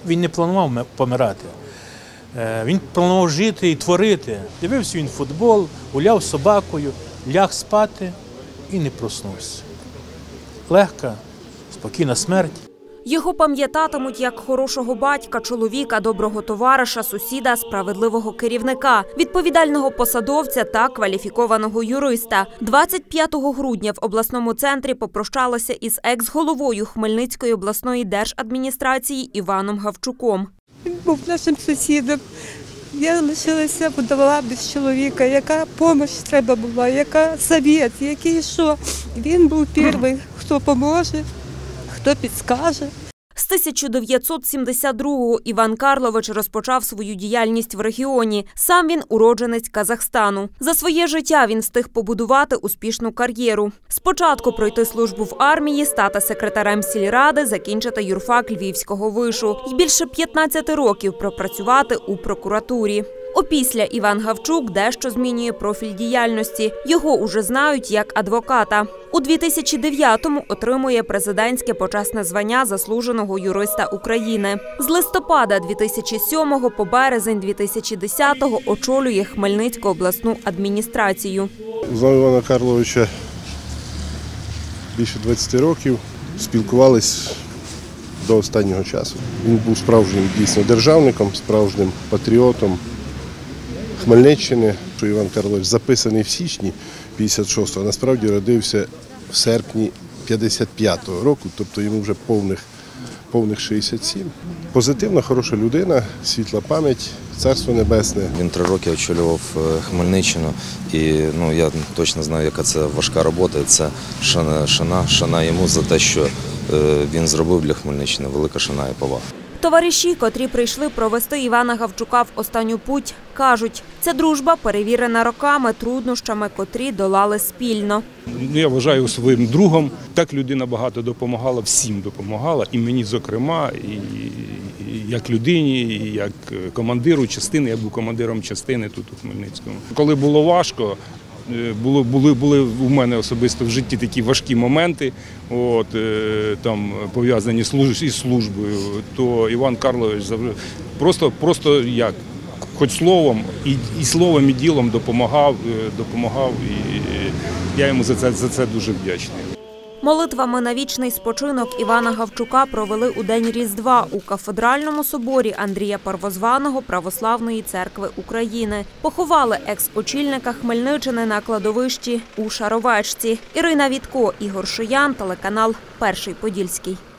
Він не планував помирати. Він планував жити і творити. Дивився він футбол, гуляв з собакою, ляг спати і не проснувся. Легка, спокійна смерть. Його пам'ятатимуть як хорошого батька, чоловіка, доброго товариша, сусіда, справедливого керівника, відповідального посадовця та кваліфікованого юриста. 25 грудня в обласному центрі попрощалися із екс-головою Хмельницької обласної держадміністрації Іваном Гавчуком. Він був нашим сусідом. Я лишилася вдова без чоловіка, яка допомога треба була, яка совет, який що. Він був перший, хто поможе, хто підскаже. З 1972-го Іван Карлович розпочав свою діяльність в регіоні. Сам він уродженець Казахстану. За своє життя він встиг побудувати успішну кар'єру. Спочатку пройти службу в армії, стати секретарем сільради, закінчити юрфак Львівського вишу. І більше 15 років пропрацювати у прокуратурі. Опісля Іван Гавчук дещо змінює профіль діяльності. Його уже знають як адвоката. У 2009-му отримує президентське почесне звання заслуженого юриста України. З листопада 2007-го по березень 2010-го очолює Хмельницьку обласну адміністрацію. Знав Івана Карловича більше 20 років, спілкувались до останнього часу. Він був справжнім дійсно державником, справжнім патріотом Хмельниччини. Іван Карлович записаний в січні 56-го, а насправді родився в серпні 55-го року, тобто йому вже повних 67. Позитивна, хороша людина, світла пам'ять, царство небесне. Він 3 роки очолював Хмельниччину і я точно знаю, яка це важка робота. Це шана йому за те, що він зробив для Хмельниччини. Велика шана і повага. Товариші, котрі прийшли провести Івана Гавчука в останню путь, кажуть, ця дружба перевірена роками, труднощами, котрі долали спільно. Я вважаю своїм другом. Так людина багато допомагала, всім допомагала, і мені зокрема, і як людині, і як командиру частини. Я був командиром частини тут у Хмельницькому. Коли було важко, були у мене особисто в житті такі важкі моменти, там пов'язані із службою, то Іван Карлович просто як, хоч словом, і ділом допомагав, і я йому за це дуже вдячний. Молитвами на вічний спочинок Івана Гавчука провели у день Різдва у кафедральному соборі Андрія Первозваного Православної церкви України. Поховали екс-очільника Хмельниччини на кладовищі у Шаровечці. Ірина Вітко, Ігор Шиян, телеканал «Перший Подільський».